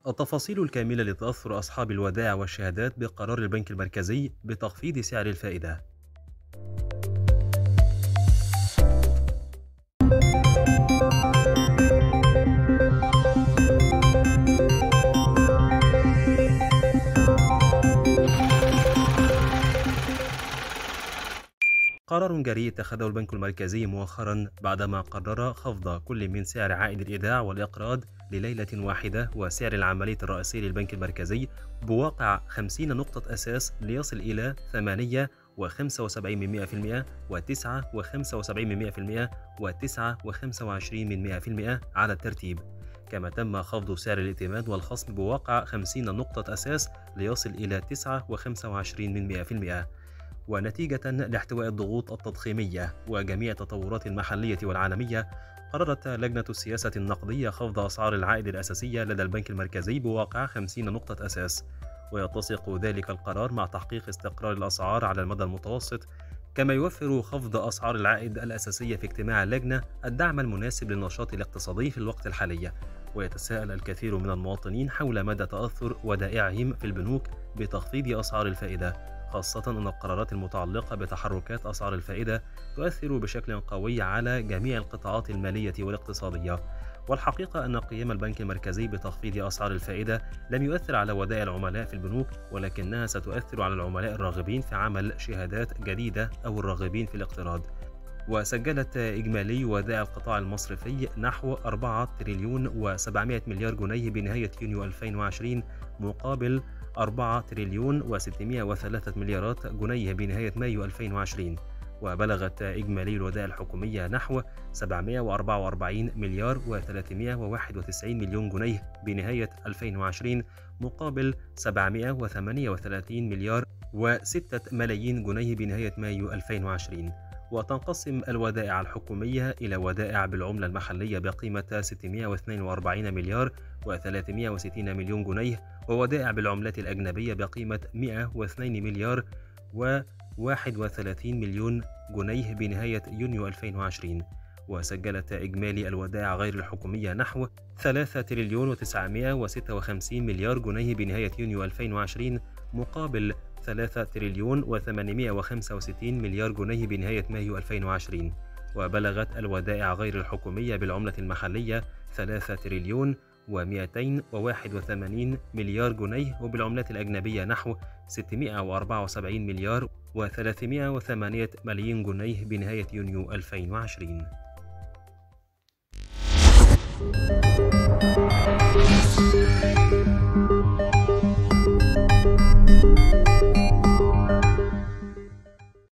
التفاصيل الكاملة لتأثر أصحاب الودائع والشهادات بقرار البنك المركزي بتخفيض سعر الفائدة. قرار جريء اتخذه البنك المركزي مؤخرا بعدما قرر خفض كل من سعر عائد الإيداع والإقراض لليلة واحدة وسعر العملية الرئيسي للبنك المركزي بواقع 50 نقطة أساس ليصل إلى 8.75% و9.75% و9.25% على الترتيب. كما تم خفض سعر الائتمان والخصم بواقع 50 نقطة أساس ليصل إلى 9.25%. ونتيجة لاحتواء الضغوط التضخيمية وجميع التطورات المحلية والعالمية، قررت لجنة السياسة النقدية خفض أسعار العائد الأساسية لدى البنك المركزي بواقع 50 نقطة أساس، ويتسق ذلك القرار مع تحقيق استقرار الأسعار على المدى المتوسط. كما يوفر خفض أسعار العائد الأساسية في اجتماع اللجنة الدعم المناسب للنشاط الاقتصادي في الوقت الحالي. ويتساءل الكثير من المواطنين حول مدى تأثر ودائعهم في البنوك بتخفيض أسعار الفائدة، خاصة أن القرارات المتعلقة بتحركات أسعار الفائدة تؤثر بشكل قوي على جميع القطاعات المالية والاقتصادية. والحقيقة أن قيام البنك المركزي بتخفيض أسعار الفائدة لم يؤثر على ودائع العملاء في البنوك، ولكنها ستؤثر على العملاء الراغبين في عمل شهادات جديدة أو الراغبين في الاقتراض. وسجلت إجمالي ودائع القطاع المصرفي نحو 4 تريليون و700 مليار جنيه بنهاية يونيو 2020، مقابل 4 تريليون و603 مليارات جنيه بنهاية مايو 2020. وبلغت إجمالي الودائع الحكومية نحو 744 مليار و391 مليون جنيه بنهاية 2020، مقابل 738 مليار و6 ملايين جنيه بنهاية مايو 2020. وتنقسم الودائع الحكومية إلى ودائع بالعملة المحلية بقيمة 642 مليار و360 مليون جنيه، وودائع بالعملات الأجنبية بقيمة 102 مليار و31 مليون جنيه بنهاية يونيو 2020. وسجلت إجمالي الودائع غير الحكومية نحو 3 تريليون و956 مليار جنيه بنهاية يونيو 2020، مقابل 3 تريليون و865 مليار جنيه بنهاية مايو 2020. وبلغت الودائع غير الحكومية بالعملة المحلية 3 تريليون و281 مليار جنيه، وبالعملات الأجنبية نحو 674 مليار و308 ملايين جنيه بنهاية يونيو 2020.